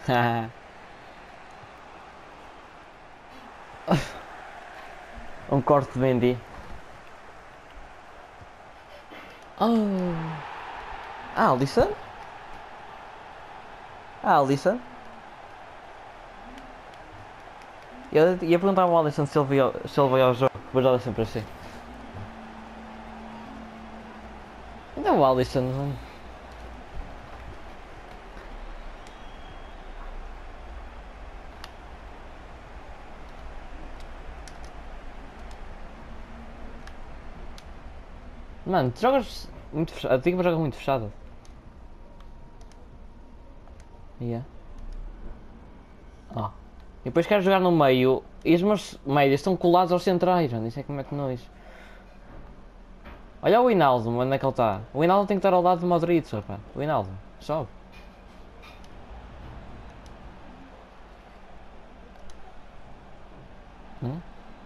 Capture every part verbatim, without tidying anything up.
Um corte de Mendy. Oh. Ah, Alisson? Ah, Alisson? Eu ia perguntar ao Alisson se ele veio, se ele veio ao jogo, mas o Alisson para si. Então o Alisson. Mano, tu jogas muito fechado. A tua equipa joga muito fechado. Yeah. Oh. E depois quero jogar no meio e os meus médios estão colados aos centrais, mano. Isso é que me mete nojo. Olha o Hinaldo, onde é que ele está? O Hinaldo tem que estar ao lado do Modric, rapaz. O Hinaldo, sobe. Hum?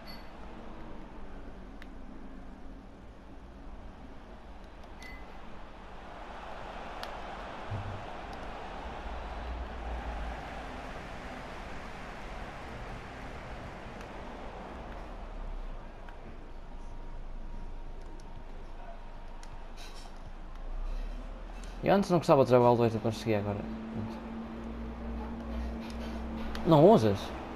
Eu antes não gostava de jogar o dois, eu consegui agora. Não usas?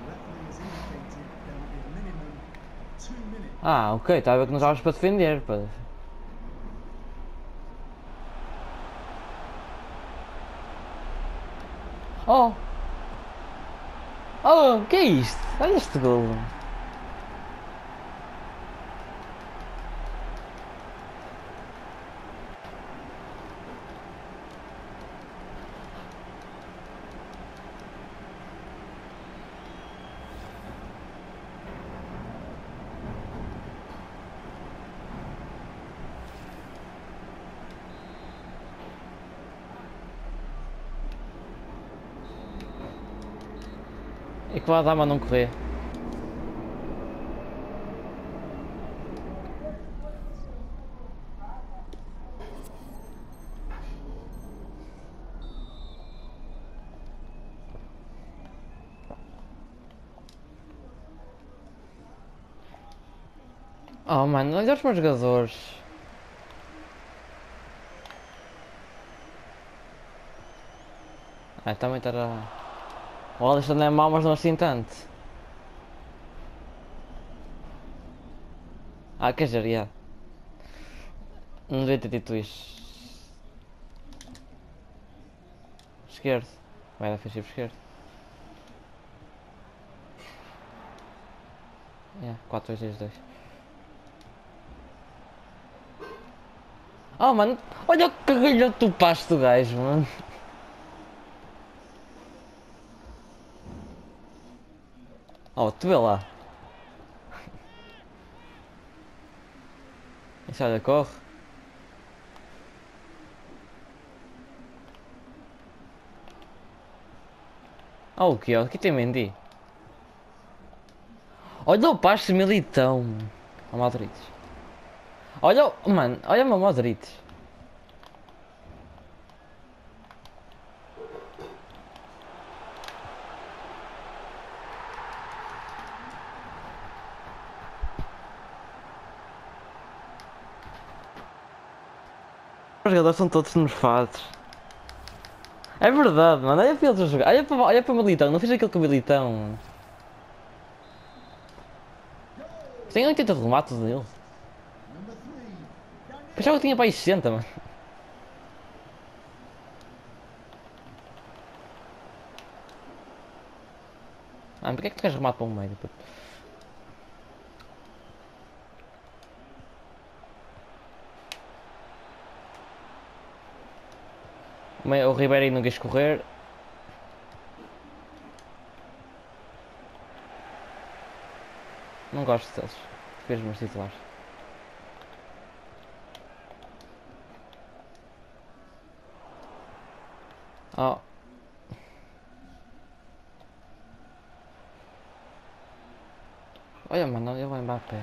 Ah, ok, estava a ver que não jogavas para defender. Pá. Oh! Oh, que é isto? Olha este gol. E que vai dar a não correr. Oh mano, olha os meus jogadores. Ah, também estará. O Alisson não é mau, mas não assim tanto. Ah, quer dizer, yeah. Não devia ter dito isso. Esquerdo. Vai dar ofensivo esquerdo. Yeah, quatro dois três dois. Oh mano, olha o cagalhoto do pasto do gajo, mano. Oh, tu vê lá. Isso olha, corre. Oh, o que? Aqui tem Mendy. Olha o pasto militão, mano. O Modric. Olha o. Mano, olha o meu Modric. Os jogadores são todos nerfados. É verdade, mano. Olha para eles a jogar. Olha para, olha para o Militão. Não fiz aquilo com o Militão, mano. Tem oitenta de remates dele. Pensava que tinha para aí sessenta, mano. Ah, porque é que tu queres remate para o meio? Puto? O meio- o Ribeiro não quis correr. Não gosto deles. Fez meus titulares. Oh. Olha, mano, olha o Mbappé.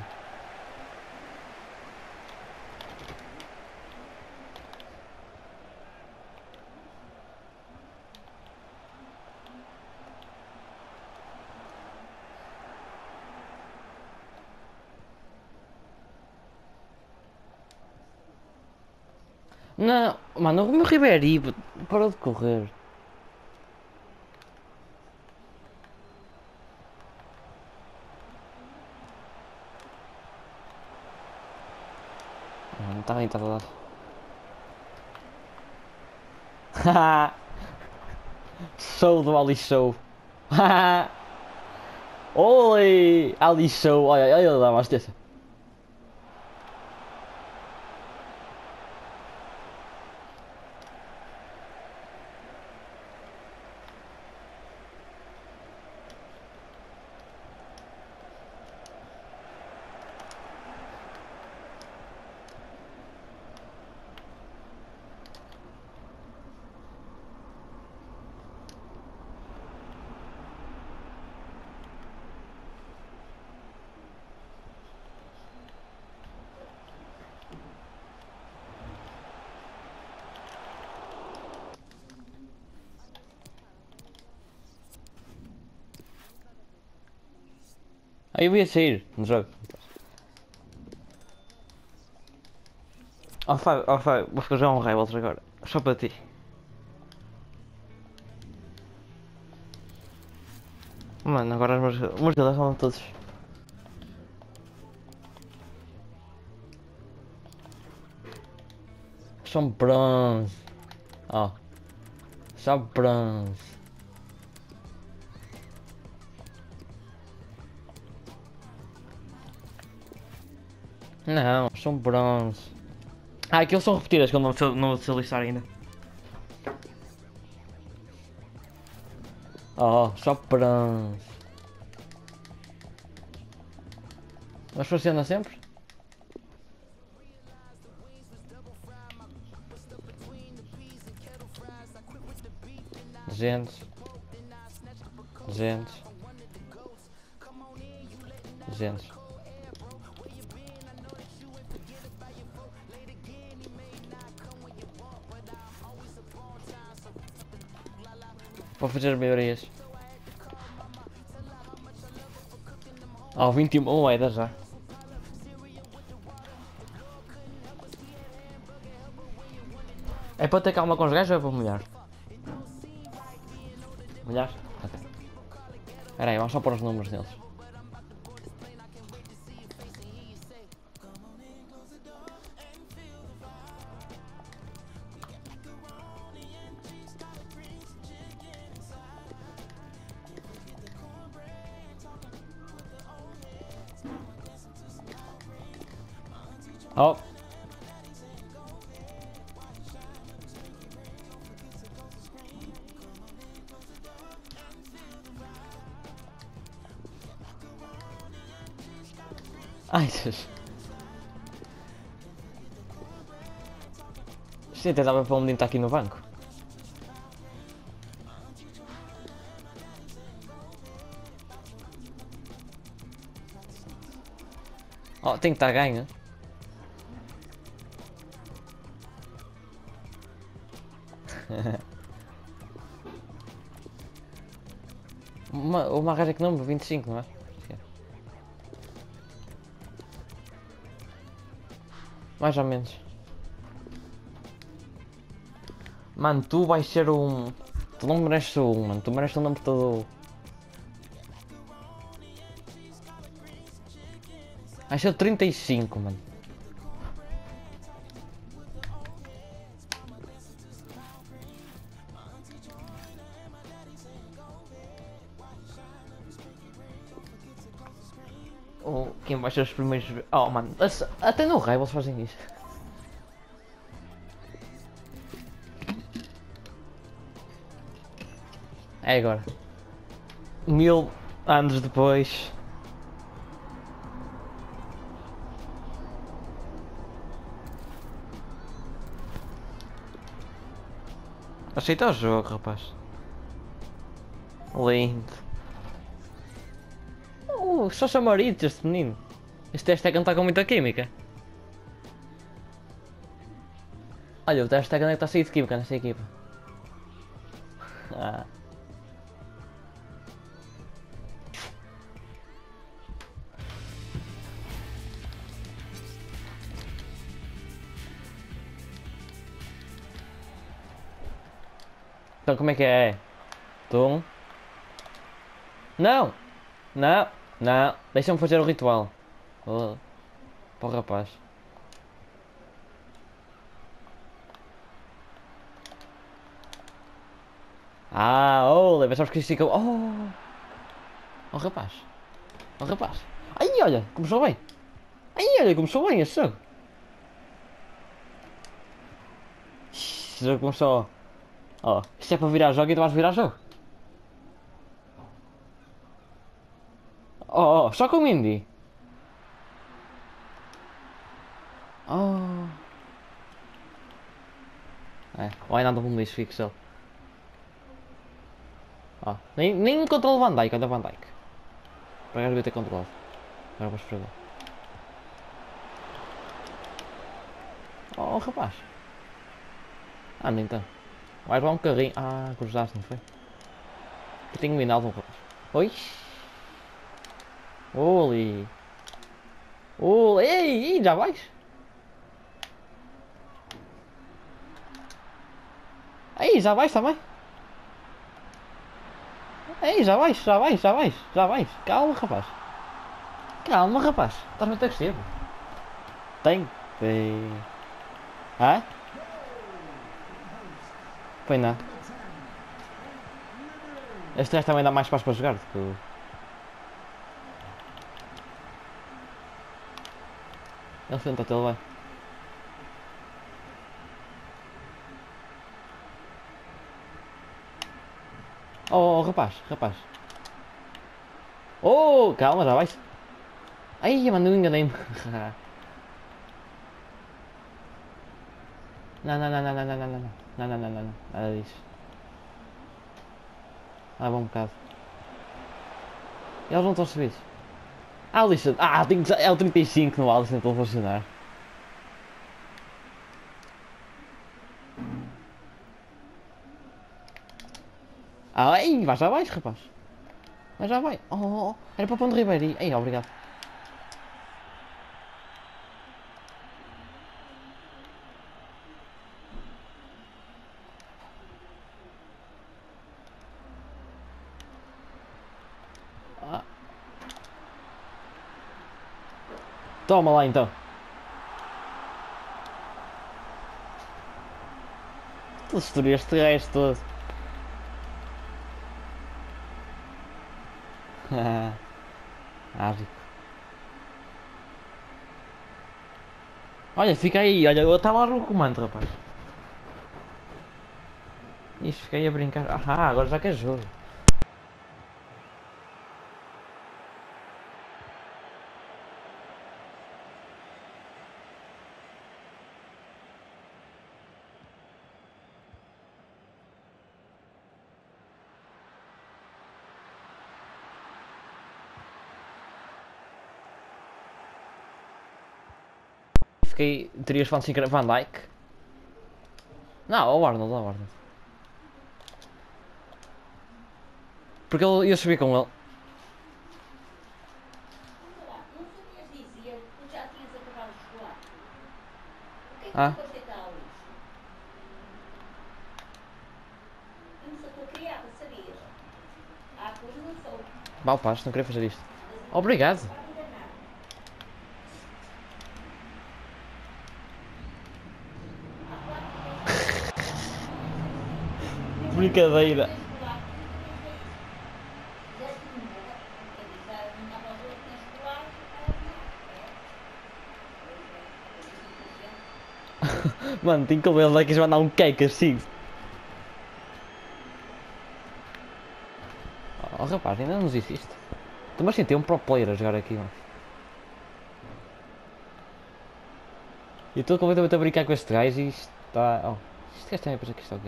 Não, mano, o meu Ribéry parou de correr. Não, está bem, está a dar. Show do Ali Show. Oi! Ali Show. Olha, olha ele dá uma assistência. Aí eu ia sair no jogo. Oh Fábio, oh Fábio, vou ficar já um Rivals agora. Só para ti. Mano, agora os meus, os meus jogadores são todos. São bronze. Ó. Oh, só bronze. Não, são bronze. Ah, aqueles são repetidas que eu não vou, não vou se listar ainda. Oh, só bronze. Mas funciona sempre? Duzentos. Duzentos. Duzentos. Vou fazer melhorias. Ó, oh, vinte e uma moedas já. É para ter calma com os gajos ou é para molhar? Molhar? Ok. Espera aí, vamos só pôr os números deles. Oh. Ai, Jesus. Isto até dava para o menino estar aqui no banco. Oh, tem que estar ganho. uma, uma gaja que número vinte e cinco, não é? Mais ou menos. Mano, tu vais ser um... Tu não mereces um, mano. Tu mereces um número todo... Vai ser trinta e cinco, mano. Oh, quem vai ser os primeiros... Oh, mano. Até no Rivals fazem isso. É agora. Mil anos depois. Aceita o jogo, rapaz. Lindo. Uh, só chamaritos este menino. Este hashtag não está com muita química. Olha, o hashtag não está cheio de química nesta equipa. Ah. Então como é que é? Tum. Não! Não! Não! Deixa-me fazer o ritual. Oh, para o rapaz. Ah, olha, mas sabes que isto fica. Oh! Oh rapaz! Oh rapaz! Ai, olha! Começou bem! Ai, olha, começou bem este jogo! Este jogo começou. Oh, isto é para virar jogo e tu vais virar jogo. Oh, oh, só com o Indy. Oh. É, vai nada um lixo, fico só. Oh, nem, nem controla o Van Dijk, olha o Van Dijk. Para cá devia ter controlado. Agora vou esfregar. Oh, rapaz. Anda então. Vai levar um carrinho. Ah, cruzaste, não foi? Eu tenho minado um rapaz. Oi? Oli. Oli. Ei, ei, já vais? Ei, já vais também? Ei, já vais, já vais, já vais, já vais. Calma, rapaz. Calma, rapaz. Estás muito agressivo. Tem. Tem. Hã? Foi não. Este resto também dá mais espaço para jogar do que o... Ele senta-te, ele vai. Oh, oh, rapaz, rapaz. Oh, calma, já vais. Ai, mano, eu enganei-me. Não, não, não, não, não, não, não, não, não, não, não, não, não, nada disso. Ah, bom um bocado. Eles não estão subidos. Ah, Alisson, ah, tem que... é o trinta e cinco no Alisson, estou a funcionar. Ah, ai, vai já vais, rapaz. Vai já vai. Oh, oh, oh. Era para o Ponte Ribeiro. Ei, obrigado. Ah, toma lá então. Tu destruíste este resto todo. Ah, rico. Olha, fica aí, olha, eu estava lá no comando, rapaz. Isto, fiquei a brincar. Ah, agora já quer jogo. Fiquei. Terias falado assim que era Van Dijk? Não, o Arnold, o Arnold. Porque ele ia subir com ele. Ah? Mal paz, não queria fazer isto. Obrigado. Brincadeira. Mano, tenho cabelo daqui, vai dar um cake assim. Oh rapaz, ainda não nos existe. Tu mas sim, tem um pro player a jogar aqui, mano. E estou completamente a brincar com este gajo e isto está. Oh, este gajo também pensa que isto é o quê?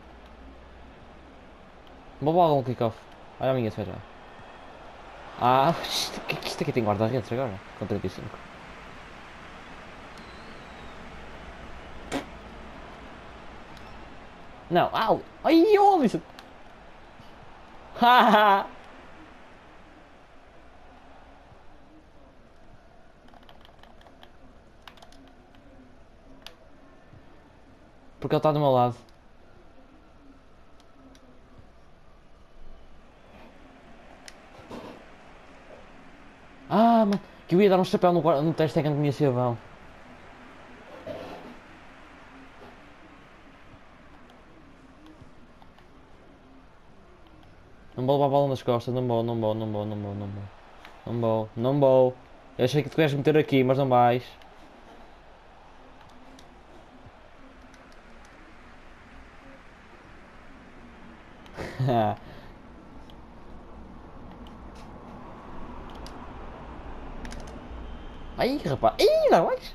Uma bola um kick-off. Olha a minha, se já. Ah, isto, que, que isto aqui tem guarda-redes agora? Com trinta e cinco. Não, au! Ai, ô Alisson! Haha! Porque ele está do meu lado. Ah, mano, que eu ia dar um chapéu no, guarda- no teste técnico que ia ser bom. Não vou levar a bola nas costas, não vou, não vou, não vou, não vou, não vou. Não vou, não vou. Eu achei que tu queres meter aqui, mas não vais. Ai, rapaz, ai, não vais.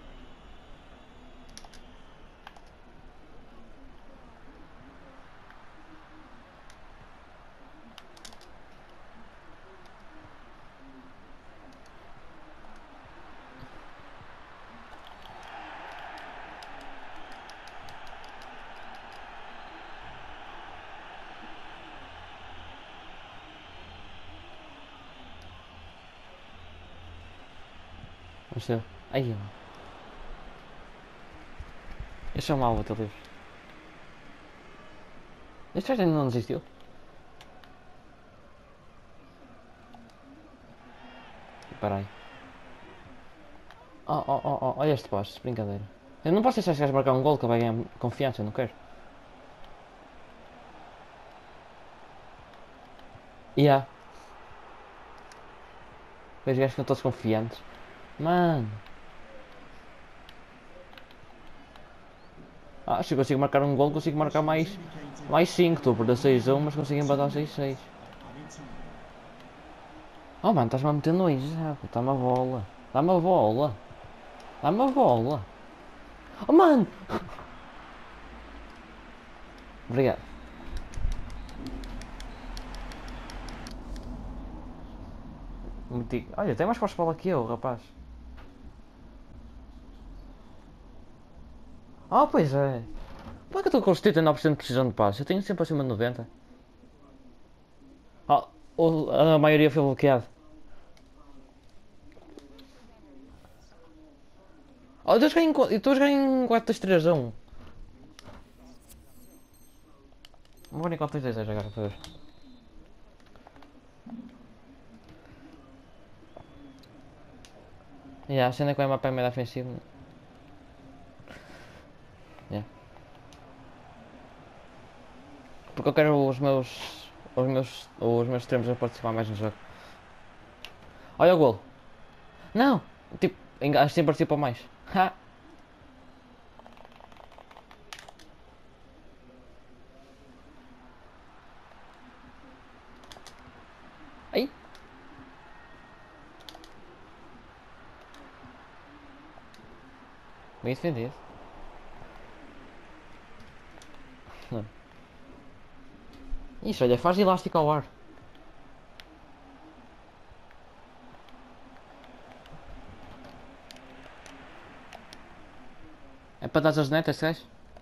Vamos ser. Ai, mano. Eu sou mau, teu livro. Este gajo ainda não desistiu. Peraí. Oh, oh, oh, oh, olha este poste, brincadeira. Eu não posso deixar este gajo marcar um gol que ele vai ganhar confiança, eu não quero. E yeah. Os gajos ficam todos confiantes. Mano. Ah, se eu consigo marcar um gol, consigo marcar mais mais cinco. Estou a perder seis a um, mas consigo empatar seis a seis. Oh mano, estás-me a meter nojo, dá-me a bola. Dá-me a bola. Dá-me a bola. Oh mano! Obrigado. Meti... Olha, tem mais forte bola que eu, rapaz. Ah, pois é. Por que eu estou com os setenta e nove por cento de precisão de passe? Eu tenho sempre acima de noventa. Ah, o- a maioria foi bloqueado. Oh, eu estou a jogar em quatro dois três um. Vou em quatro dois dois dois agora para ver. Yeah, a cena é que vai mapa é meio ofensivo. Yeah. Porque eu quero os meus. Os meus. Os meus extremos a participar mais no jogo. Olha o gol. Não! Tipo, assim participam mais. Ha! Aí! Bem defendido. Isso, olha, faz elástico ao ar. É para dar as netas, sabes?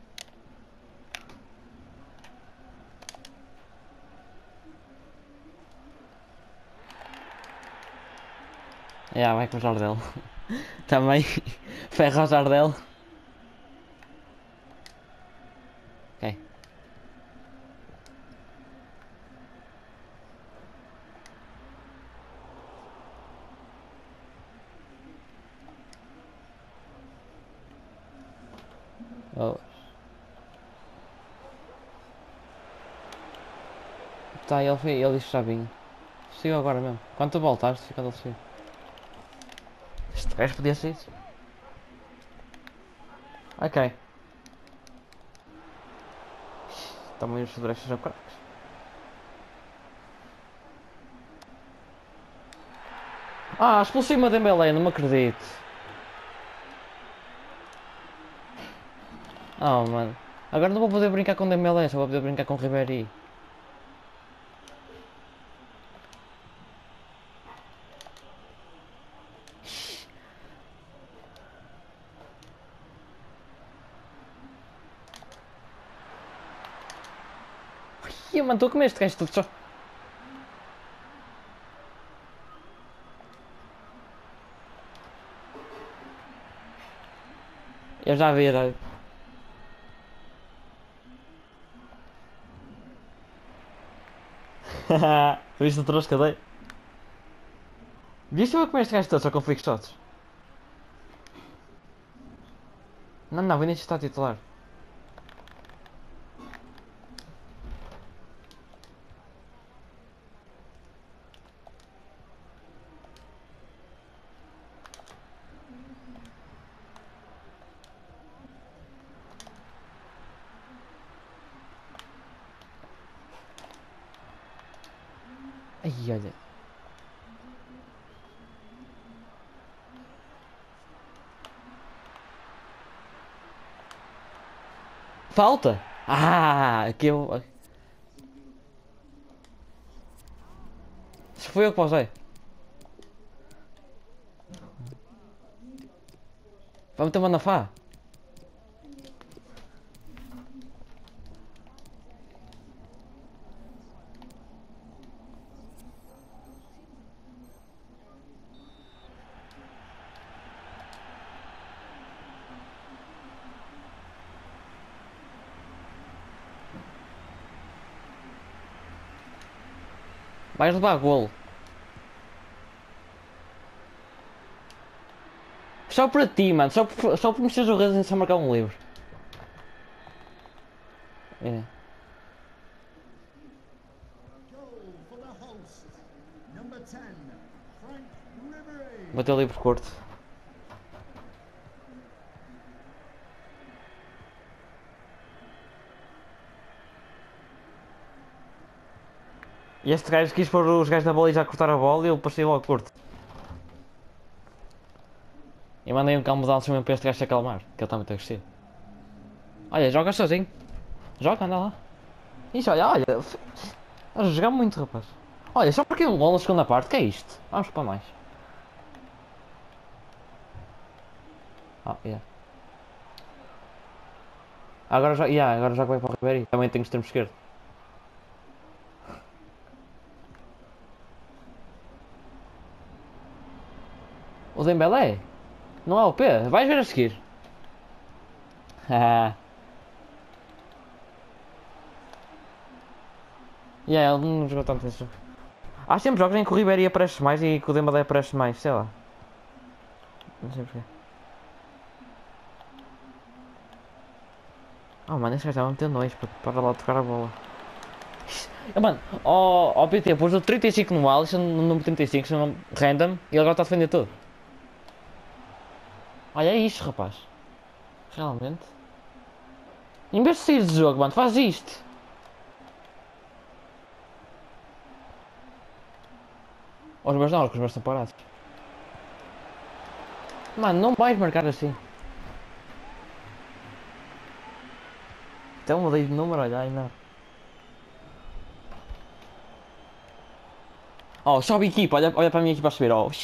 É, yeah, vai com o Jardel. Também. Ferra o Jardel. Ok. Oh. Tá, ele, foi, ele disse que já vinha. Chegou agora mesmo. Quando tu voltaste, fica ele cheio. Este gajo podia ser isso. Ok. Também os federais são craques. Ah, expulsei uma Dembélé, não me acredito. Oh, mano. Agora não vou poder brincar com Dembélé, só vou poder brincar com Ribéry. Ih, mano, estou a comer este gajo tudo só. Eu já vi, já vi. Viste o trouxa que eu dei? Viste eu como este gajo todo, só com flick shots? Não, não, o Vinícius está titular. Ai, olha. Falta! Ah, que eu... Se foi eu que pausei. Vai meter uma na Fá. Vais levar golo. Só para ti, mano. Só por, só por mexeres o Resident só marcar um livro. É. Bateu livre curto. E este gajo quis pôr os gajos na bola e já cortar a bola e ele passei logo curto. E mandei um calmo de alto para este gajo se acalmar, que ele está muito agressivo. Olha, joga sozinho. Joga, anda lá. Isso, olha, olha. Estás a jogar muito, rapaz. Olha, só porque um gol na segunda parte, que é isto? Vamos para mais. Ah, yeah. Agora já, yeah, agora já vai para o Ribeiro. Também tenho extremo esquerdo. O Dembélé? Não é o P? Vais ver a seguir. Haha. Yeah, ele não jogou tanto nesse jogo. Há sempre jogos em que o Ribeiro aparece mais e que o Dembélé aparece mais, sei lá. Não sei porquê. Oh mano, esse gajo estava a meter nois para, para lá tocar a bola. Oh, mano, ó oh, oh, P T, pôs o trinta e cinco no Alisson, no número trinta e cinco, no random, e ele agora está a defender tudo. Olha é isto, rapaz. Realmente. Em vez de sair do jogo, mano, faz isto. Os meus não, os meus estão parados. Mano, não vais marcar assim. Então mudei de número, olha aí não. Oh, sobe equipa, olha, olha para a minha equipa a subir, oh.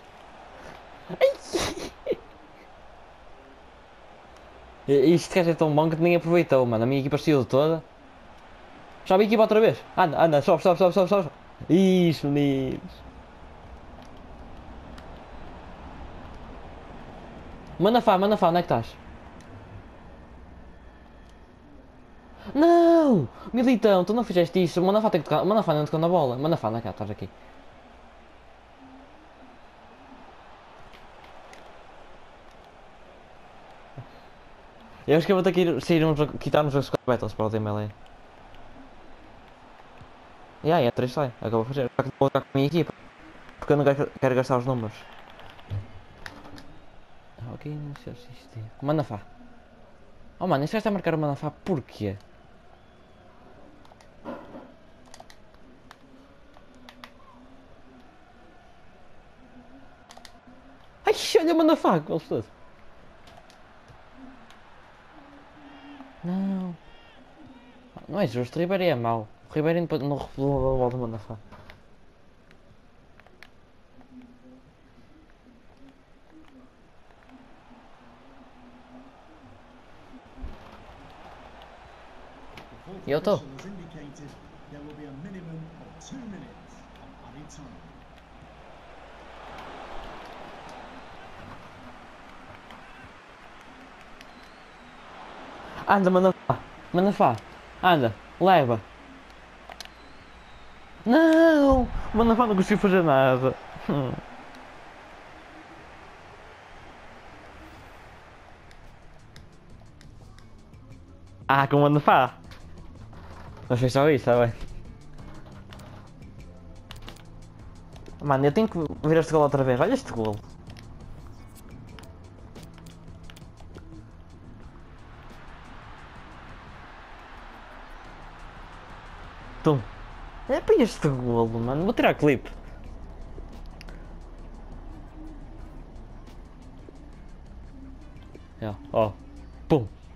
Isto gajo é tão bom que nem aproveitou, mano. A minha equipa saiu toda. Sobe a equipa outra vez. Anda, anda, sobe, sobe, sobe, sobe, sobe. Isso, meninos. Manda Fá, manda Fá, onde é que estás? Não! Militão, tu não fizeste isso. Manda Fá tem que tocar. Manda Fá não tocou na bola. Manda Fá, não é cá, estás aqui. Eu acho que eu vou ter que ir, sair uns, quitar-nos os battles para o Dembélé. E aí, é três sai. Acabou de fazer. Só que vou jogar com a minha equipa. Porque eu não quero, quero gastar os números. Ok, não sei se isto é. Manda Fá. Oh mano, este gajo está a marcar o Manda Fá porquê? Ai, olha o Manda Fá, que gostoso. Não. Não é justo, o Ribeiro é mau. O Ribeiro não revelou a bola do Manda Fá. E eu estou. Anda, Manda Fá. Manda Fá. Anda, leva. Não! O Manda Fá não conseguiu fazer nada. Hum. Ah, com uma Fá. Mas foi só isso, está bem. Mano, eu tenho que ver este gol outra vez. Olha este gol. Tum. É para este golo, mano. Vou tirar clipe. É, ó. Pum.